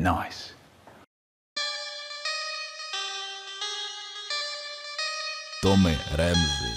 Nice. Tommy Ramsey.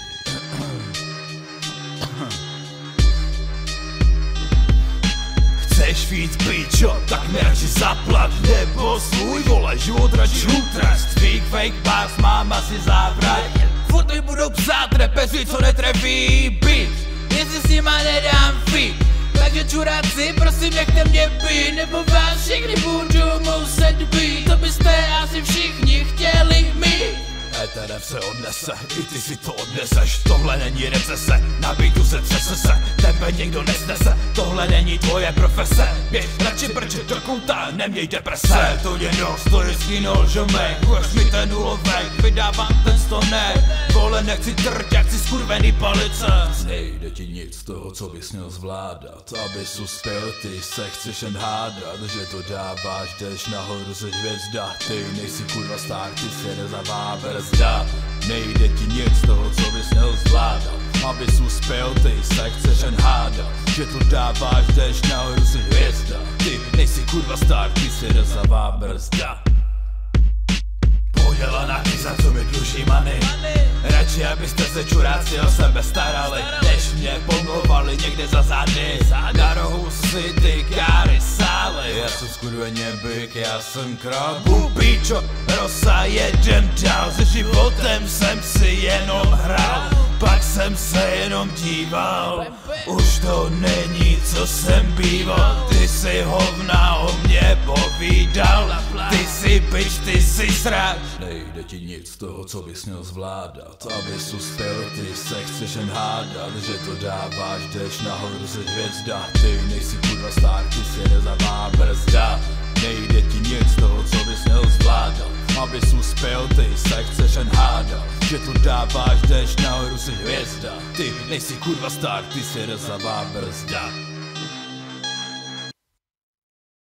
Chceš víc pičo, tak mi radši zaplať, nebo svůj vole život radši utrast. Tvých fake bars mám asi závrať. Furt mi budou psát repeři, co netrefí bitch, jestli s nima nedám fit. Takže čuráci, prosím nechte mě být, nebo vás všechny budu muset být. To byste asi všichni chtěli mít. Eterem se odnese, i ty si to odneseš. Tohle není recese, na beatu se třese se. Tebe někdo nesnese, tohle není tvoje profese. Běž radši brčet do kouta, neměj deprese. To je nos, to je skinol, žomej. Ukaž mi ten ulovek, vydávám ten stonek. Vole nechci trť, jak si skurvený palice. Nejde ti nic z toho, co bys měl zvládat. Abys uspěl, ty se chceš jen hádat. Že to dáváš, jdeš nahoru ze hvězda. Ty nejsi kurva star, ty si nezavá zda. Nejde ti nic z toho, co bys měl zvládat. Abys uspěl, ty se chceš jen hádat. Že to dáváš, jdeš nahoru si hvězda. Ty nejsi kurva star, ty si rezavá brzda. Podělaná kýza, co mi dluží money. Radši abyste se čuráci o sebe starali, než mě pomlouvali někde za zády. Na rohu si ty káry sály. Já jsem skurveně byk, já jsem král. Bubíčo, rosa jeden dál. Se životem jsem si jenom hrál, pak jsem se jenom díval. Už to není, co jsem býval. Ty si hovna o mě povídal. Ty si bič, ty si sráč. Nejde ti nic z toho, co bys měl zvládat. Abys uspěl, ty se chceš jen hádat. Že to dáváš, jdeš nahoru ze hvězda. Ty nejsi kurva star, ty si rezavá brzda. Nejde ti nic z toho, co bys měl zvládat. Abys uspěl, ty se chceš jen hádat. Že to dáváš, jdeš nahoru si hvězda. Ty nejsi kurva star, ty si rezavá brzda.